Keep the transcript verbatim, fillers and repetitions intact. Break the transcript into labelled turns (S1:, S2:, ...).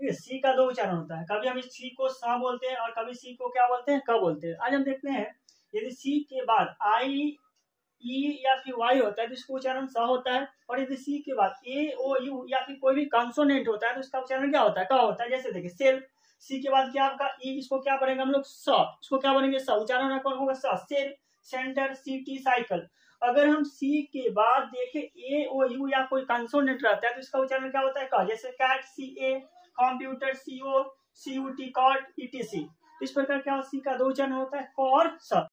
S1: देखिए सी का दो उच्चारण होता है, कभी हम इस सी को सा बोलते हैं और कभी सी को क्या बोलते हैं, क बोलते हैं। आज हम देखते हैं यदि सी के बाद आई ई या फिर वाई होता है तो इसका उच्चारण स होता है, और यदि सी के बाद ए ओ यू या फिर कोई भी कंसोनेंट होता है तो इसका उच्चारण क्या होता है, क होता है। जैसे देखिए सेल, सी के बाद क्या आपका ई, इसको क्या पढ़ेंगे हम लोग स, इसको क्या बनेंगे स, उच्चारण कौन होगा स। Cell, centre, city, cycle. अगर हम सी के बाद देखें ए ओ यू या कोई कंसोनेंट रहता है तो इसका उच्चारण क्या होता है, क। जैसे cat, C A, computer, C O, C U T, cot, E T C. इस प्रकार क्या सी का दो उच्चारण होता है, क और स।